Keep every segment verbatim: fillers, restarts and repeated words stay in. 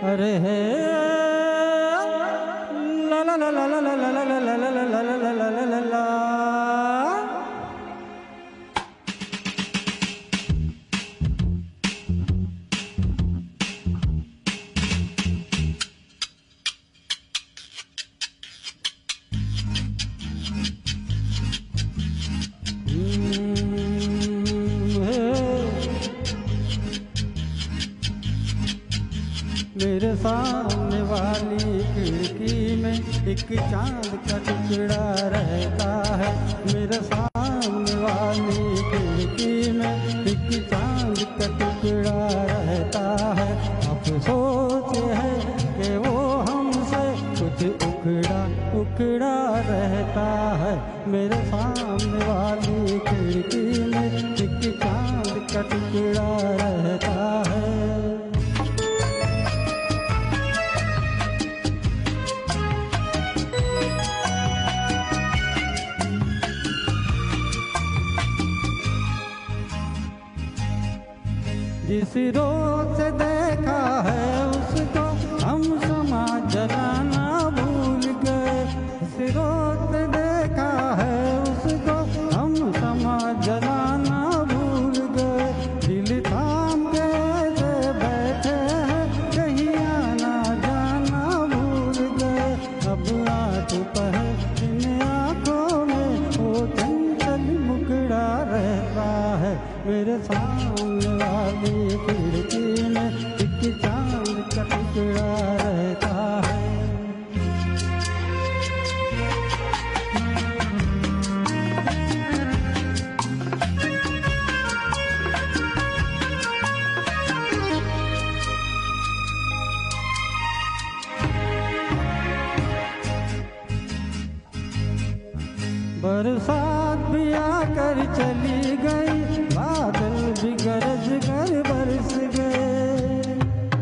अरे है ला ला ला ला ला ला ला ला ला ला ला ला ला ला ला ला। मेरे सामने वाली खिड़की में एक चांद का टुकड़ा रहता है। मेरे सामने वाली खिड़की में एक चांद का टुकड़ा रहता है। अफसोस है कि वो हमसे कुछ उखड़ा उखड़ा रहता है। मेरे सामने वाली खिड़की में एक चांद का टुकड़ा रहता है। जिस रोज से देखा है उसको हम समा जलाना भूल गए। जिस रोज से देखा है उसको हम समा जलाना भूल गए। दिल थाम के ऐसे बैठे हैं कहीं आना जाना भूल गए। अब आंख पहर इन आँखों में वो चंचल मुकड़ा रहता है। मेरे सामने वाली खिड़की में एक चांद का टुकड़ा रहता है। बरसात भी आकर चली गई, बादल भी गरज कर बरस गए।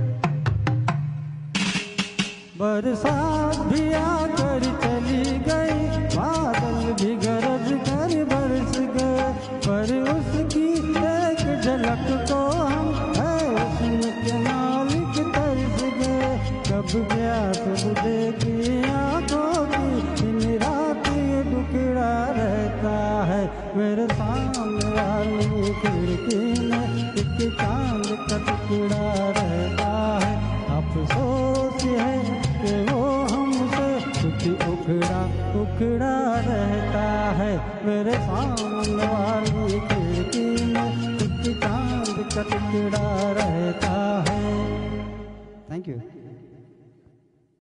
बरसात भी आकर चली गई, बादल भी गरज कर बरस गए। पर उसकी एक झलक को हम है उसमें के मालिक तरस गए। कब प्यास बुझेगी आँखों की दिन रात ये टुकड़ा रहता है। मेरे सामने वाली खिड़की में एक चांद का टुकड़ा रहता है। अफसोस है कि वो हमसे कुछ उखड़ा उखड़ा रहता है। मेरे सामने वाली खिड़की में एक चांद का टुकड़ा रहता है। Thank you.